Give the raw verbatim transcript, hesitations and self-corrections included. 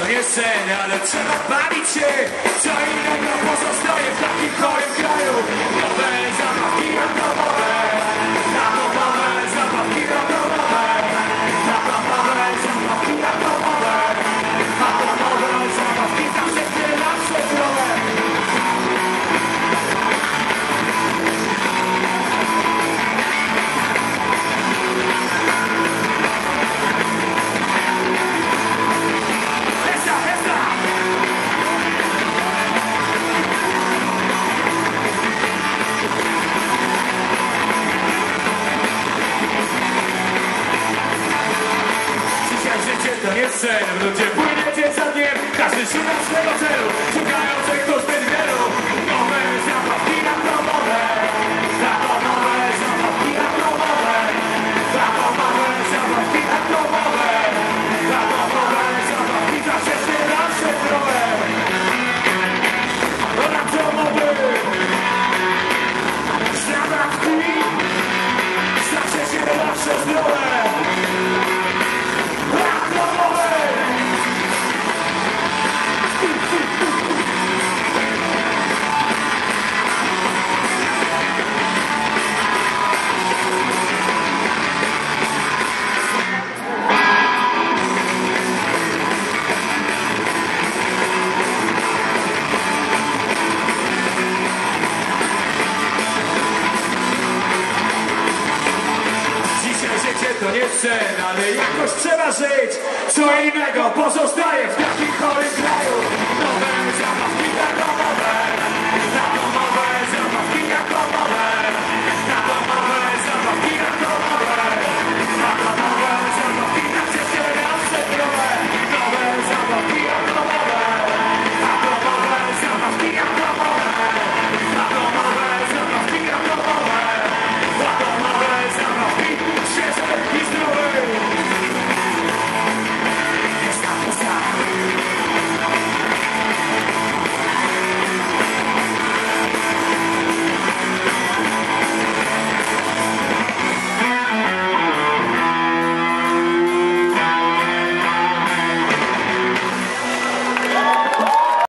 to nie sen, ale trzeba bawić się. Co innego pozostaje w takim chorym kraju. Nowe zabawki atomowe, atomowe zabawki atomowe, atomowe zabawki atomowe, atomowe zabawki zawsze chwilę nasze zdrowe. To nie sen, w ludzie płynie dzień za dniem. Każdy szuka swego celu, szukających tu zbyt wielu. Nowe zabawki atomowe, atomowe zabawki atomowe, atomowe zabawki atomowe, atomowe zabawki zawsze się nasze zdrowe. Atomowe zabawki zawsze się nasze zdrowe. To nie sen, ale jakoś trzeba żyć. Co innego pozostaje w takim chorym kraju. Nowe zabawki